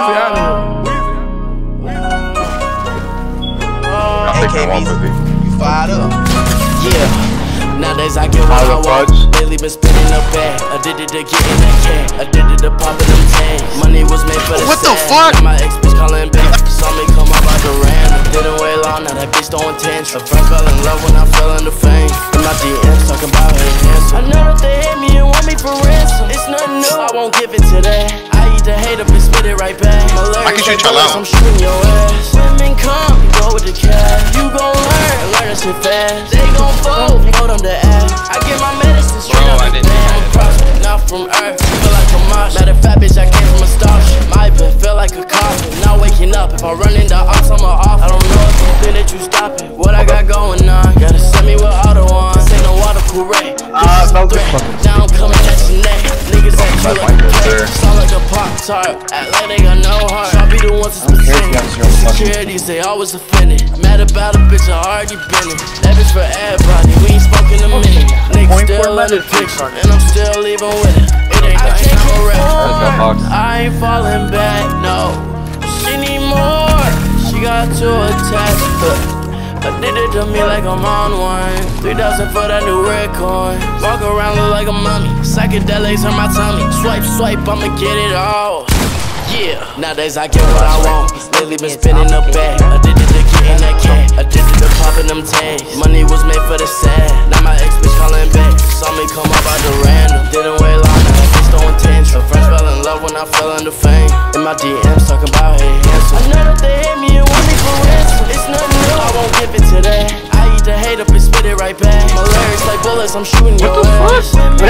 You fired up. Yeah. Nowadays I get what I want. Lately been spinning a bag. Addicted to getting that cat. Addicted to popping them tags. Money was made for the What the fuck? My ex bitch calling back. Saw me come up out the random. Didn't wait long, now that bitch throwing tantrum. First fell in love when I fell into fame. In my DMs talking about her handsome. I know that they hate me and want me for ransom. It's nothing new, I won't give it to that. I eat the hate up and spit it right back. I can shoot y'all out. I'm shooting your ass. Women come, go with the cash. You gon' learn that shit fast. They gon' fold them to ass. I get my medicine straight up the man. I'm prospect, not from earth. Feel like a mosh. Matter of fact, bitch, I came from a starship. My bed feel like a coffin. Not waking up. If I run into ops, I'm off. I don't know if you think that you stop it. What I got going on? Gotta send me with auto on. This ain't no water cool rate. Now I'm coming at your neck. Niggas at you like a play. Sound like a Pop-Tart. Act like they got no heart. I'll be the ones that's been securities, they always offended. Mad about a bitch, I already been it. That bitch for everybody, we ain't spoken a minute. Niggas still in the picture, and I'm still leaving with it. It ain't no rap. I ain't falling back, no. She need more, she got too attached. Addicted to me like I'm on one. 3,000 for that new red coin. Walk around look like a mummy. Psychedelics on my tummy. Swipe, swipe, I'ma get it all. Yeah, nowadays I get what I want. Lately been spinning a bag. Addicted to getting that cat. Addicted to popping them tags. Money was made for the sad. Now my ex bitch calling back. Saw me come up out the random. Didn't wait long, now that bitch throwing tantrum. Friends fell in love when I fell into fame. In my DMs talking about hey handsome. I know that they hate me and want me for ransom. It's nothing new, I won't give it to that. I eat the hate up and spit it right back. My lyrics like bullets, I'm shooting your ass.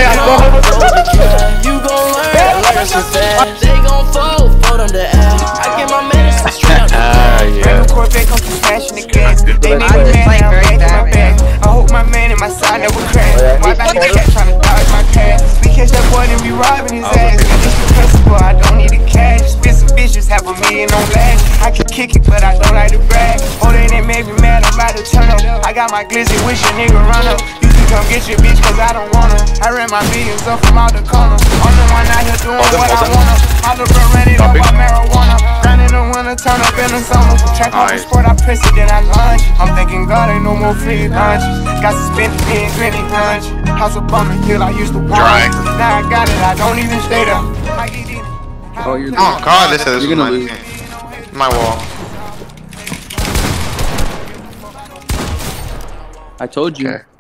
You gon' learn, learn shit fast. They gon' fold them to ass. I get my medicine straight out the bag. Random Corvette come through smashing the gas. They need a man, I'm back in my bag. I hope my man and my side never crash. Why back in the cat tryna dodge my cash? We catch that boy and be robbing his ass. This the principle, I don't need the cash. Spit some bitches, half a million on lash. I can kick it, but I don't like to brag. Oh, they made me mad, I'm about to turn up. I got my glizzy, wish a nigga run up. You can come get your bitch, cause I don't want her. I ran my millions up from out the corner. I'm the one out here doing what I wanna. My little bro ran it up on marijuana. Ran in the winter, turn up in the summer. Track on the sport, I press it, then I launch. I'm thinking God ain't no more free lunches. Got suspended in grinny punch. House of bumming, hill I used to want. Now I got it, I don't even stay there. Oh God, this is gonna lose. My wall. I told you. Okay.